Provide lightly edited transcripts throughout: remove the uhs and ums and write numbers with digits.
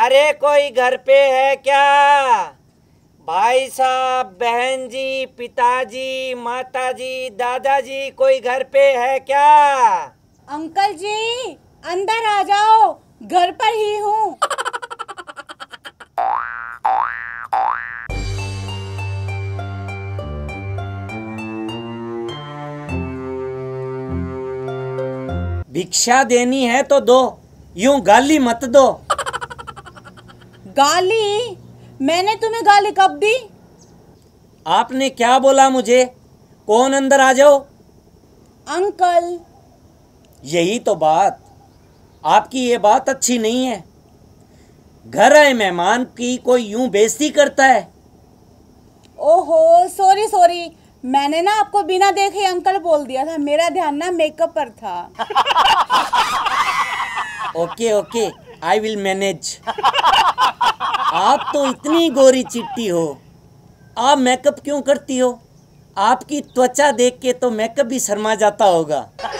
अरे कोई घर पे है क्या? भाई साहब, बहन जी, पिताजी, माताजी, दादाजी, कोई घर पे है क्या? अंकल जी अंदर आ जाओ, घर पर ही हूँ। भिक्षा देनी है तो दो, यूं गाली मत दो। गाली? मैंने तुम्हें गाली कब दी? आपने क्या बोला मुझे? कौन अंदर आ जाओ? अंकल। यही तो बात, आपकी ये बात अच्छी नहीं है। घर आए मेहमान की कोई यूं बेइज्जती करता है। ओहो सॉरी सॉरी, मैंने ना आपको बिना देखे अंकल बोल दिया था, मेरा ध्यान ना मेकअप पर था। Okay okay, I will manage. आप तो इतनी गोरी चिट्टी हो, आप मेकअप क्यों करती हो? आपकी त्वचा देख के तो मेकअप भी शर्मा जाता होगा।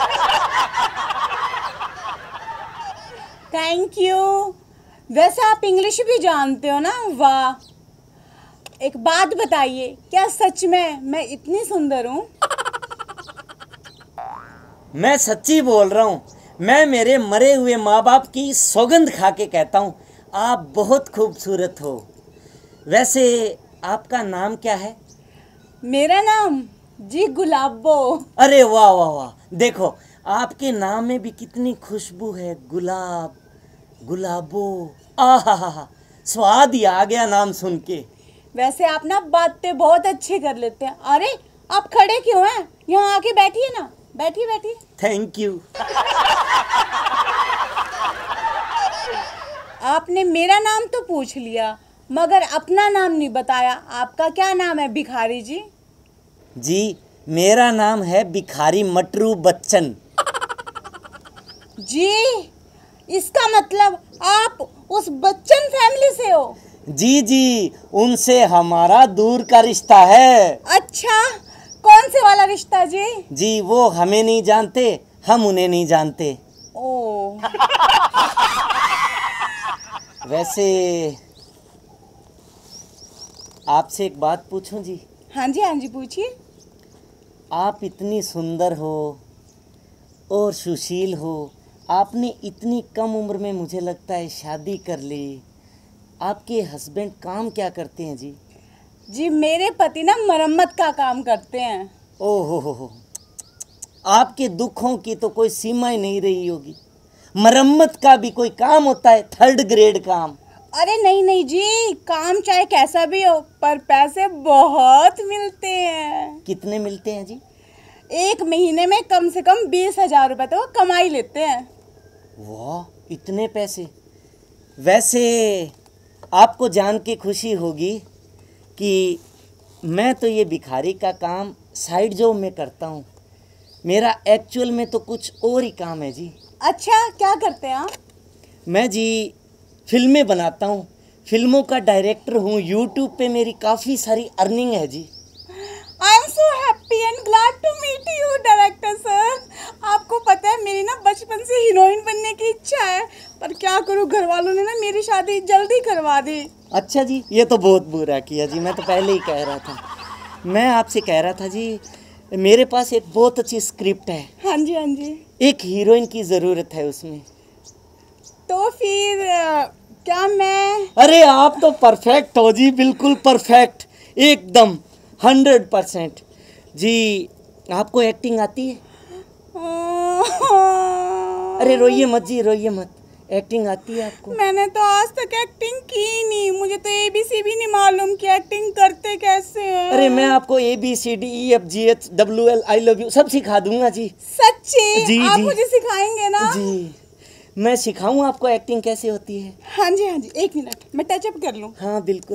Thank you. वैसे आप इंग्लिश भी जानते हो ना? वाह। एक बात बताइए, क्या सच में मैं इतनी सुंदर हूँ? मैं सच्ची बोल रहा हूँ। मैं मेरे मरे हुए माँ बाप की सौगंध खा के कहता हूँ, आप बहुत खूबसूरत हो। वैसे आपका नाम क्या है? मेरा नाम जी गुलाबो। अरे वाह वाह वाह, देखो आपके नाम में भी कितनी खुशबू है। गुलाब, गुलाबो, आहा, स्वाद ही आ गया नाम सुन के। वैसे आप ना बातें बहुत अच्छी कर लेते हैं। अरे आप खड़े क्यों हैं? यहाँ आके बैठिए ना, बैठिए बैठिए। Thank you. आपने मेरा नाम तो पूछ लिया, मगर अपना नाम नहीं बताया। आपका क्या नाम है भिखारी जी? जी, मेरा नाम है भिखारी मटरू बच्चन। जी, इसका मतलब आप उस बच्चन फैमिली से हो? जी जी, उनसे हमारा दूर का रिश्ता है। अच्छा, कौन से वाला रिश्ता जी? जी, वो हमें नहीं जानते, हम उन्हें नहीं जानते। ओ। वैसे आपसे एक बात पूछूं जी? हाँ जी पूछिए। आप इतनी सुंदर हो और सुशील हो, आपने इतनी कम उम्र में मुझे लगता है शादी कर ली। आपके हस्बैंड काम क्या करते हैं जी? जी मेरे पति ना मरम्मत का काम करते हैं। ओहो हो, आपके दुखों की तो कोई सीमा ही नहीं रही होगी। मरम्मत का भी कोई काम होता है? 3rd ग्रेड काम। अरे नहीं नहीं जी, काम चाहे कैसा भी हो, पर पैसे बहुत मिलते हैं। कितने मिलते हैं जी? एक महीने में कम से कम 20,000 रुपए तो वो कमाई लेते हैं। वाह, इतने पैसे! वैसे आपको जान के खुशी होगी कि मैं तो ये भिखारी का काम साइड जॉब में करता हूँ। मेरा एक्चुअल में तो कुछ और ही काम है जी। अच्छा, क्या करते हैं आप? मैं जी फिल्में बनाता हूँ, फिल्मों का डायरेक्टर हूँ। यूट्यूब पे मेरी काफ़ी सारी अर्निंग है जी। I am so happy and glad to meet you director sir. आपको पता है मेरी ना बचपन से हीरोइन बनने की इच्छा है, पर क्या करूँ, घर वालों ने ना मेरी शादी जल्दी करवा दी। अच्छा जी, ये तो बहुत बुरा किया जी। मैं तो पहले ही कह रहा था। मैं आपसे कह रहा था जी, मेरे पास एक बहुत अच्छी स्क्रिप्ट है। हाँ जी। एक हीरोइन की ज़रूरत है उसमें। तो फिर क्या मैं? अरे आप तो परफेक्ट हो जी, बिल्कुल परफेक्ट, एकदम 100%। जी, आपको एक्टिंग आती है? अरे रोइए मत जी, रोइए मत। एक्टिंग आती है आपको? मैंने तो आज तक एक्टिंग की नहीं, मुझे तो ABC भी नहीं मालूम कि एक्टिंग करते कैसे हैं। अरे मैं आपको ABCDEFGH WL I love you सब सिखा दूंगा जी। सच्ची? जी आप जी मुझे सिखाएंगे ना? जी, मैं सिखाऊं आपको एक्टिंग कैसे होती है। हाँ जी, एक मिनट मैं टचअप कर लूँ। हाँ बिल्कुल।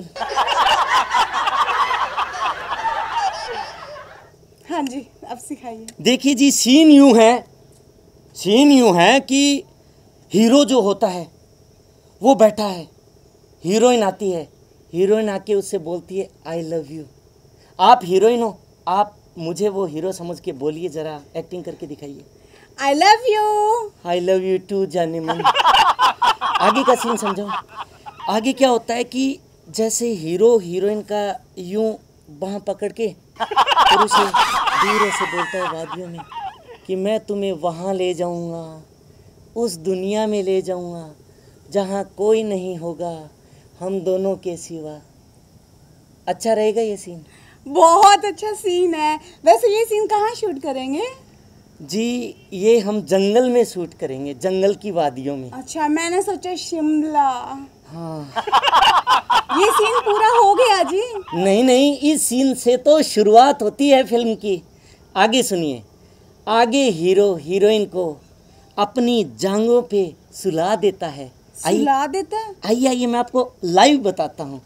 हाँ जी, अब सिखाइए। देखिए जी, सीन यूं है कि हीरो जो होता है वो बैठा है, हीरोइन आती है, हीरोइन आके उससे बोलती है आई लव यू। आप हीरोइन हो, आप मुझे वो हीरो समझ के बोलिए, ज़रा एक्टिंग करके दिखाइए। I love you. I love you too जाने मन। आगे का सीन समझो। आगे क्या होता है कि जैसे हीरो हीरोइन का यूं बाँह पकड़ के और उसे दूर से बोलता है वादियों में कि मैं तुम्हें वहाँ ले जाऊँगा, उस दुनिया में ले जाऊँगा जहाँ कोई नहीं होगा हम दोनों के सिवा। अच्छा रहेगा ये सीन? बहुत अच्छा सीन है। वैसे ये सीन कहाँ शूट करेंगे? जी ये हम जंगल में शूट करेंगे, जंगल की वादियों में। अच्छा, मैंने सोचा शिमला। हाँ। ये सीन पूरा हो गया जी? नहीं नहीं, इस सीन से तो शुरुआत होती है फिल्म की। आगे सुनिए। आगे हीरो हीरोइन को अपनी जांघों पे सुला देता है। सुला देता है? आइए आइए मैं आपको लाइव बताता हूँ।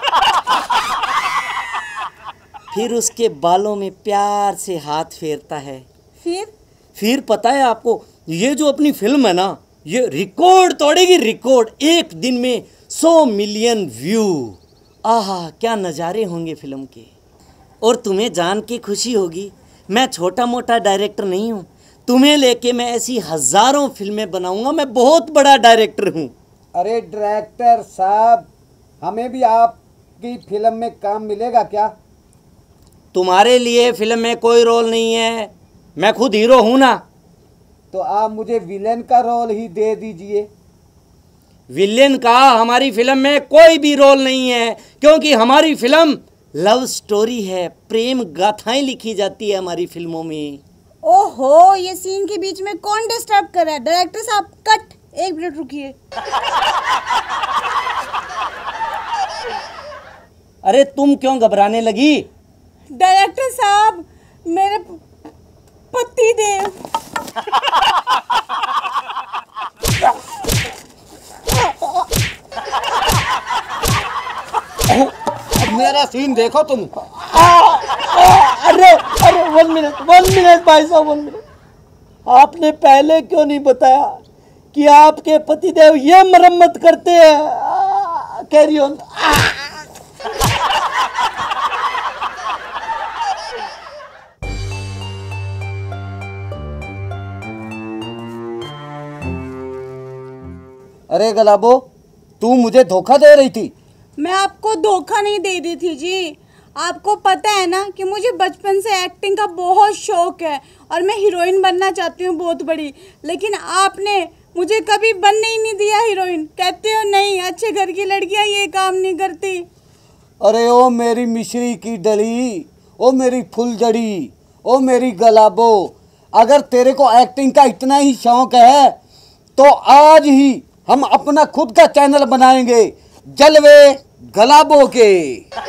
फिर उसके बालों में प्यार से हाथ फेरता है। फिर पता है आपको, ये जो अपनी फिल्म है ना, ये रिकॉर्ड तोड़ेगी, रिकॉर्ड। एक दिन में 100 मिलियन व्यू। आहा क्या नज़ारे होंगे फिल्म के। और तुम्हें जान के खुशी होगी, मैं छोटा मोटा डायरेक्टर नहीं हूँ। तुम्हें लेके मैं ऐसी हज़ारों फिल्में बनाऊंगा। मैं बहुत बड़ा डायरेक्टर हूँ। अरे डायरेक्टर साहब, हमें भी आपकी फिल्म में काम मिलेगा क्या? तुम्हारे लिए फिल्म में कोई रोल नहीं है, मैं खुद हीरो हूँ ना। तो आप मुझे विलेन का रोल ही दे दीजिए। विलेन का हमारी फिल्म में कोई भी रोल नहीं है, क्योंकि हमारी फिल्म लव स्टोरी है। प्रेम गाथाएं लिखी जाती है हमारी फिल्मों में। ओहो, ये सीन के बीच में कौन डिस्टर्ब कर रहा है? डायरेक्टर साहब कट, 1 मिनट रुकिए। अरे तुम क्यों घबराने लगी? डायरेक्टर साहब, मेरे पति देव। मेरा सीन देखो तुम। अरे अरे 1 मिनट भाई साहब, 1 मिनट। आपने पहले क्यों नहीं बताया कि आपके पतिदेव ये मरम्मत करते हैं? Carry on. अरे गलाबो, तू मुझे धोखा दे रही थी। मैं आपको धोखा नहीं दे रही थी जी। आपको पता है ना कि मुझे बचपन से एक्टिंग का बहुत शौक है और मैं हीरोइन बनना चाहती हूँ बहुत बड़ी। लेकिन आपने मुझे कभी बनने ही नहीं दिया हीरोइन। कहते हो नहीं, अच्छे घर की लड़कियाँ ये काम नहीं करती। अरे ओ मेरी मिश्री की डली, ओ मेरी फुलझड़ी, ओ मेरी गलाबो, अगर तेरे को एक्टिंग का इतना ही शौक है तो आज ही हम अपना खुद का चैनल बनाएंगे, जलवे गलाबो के।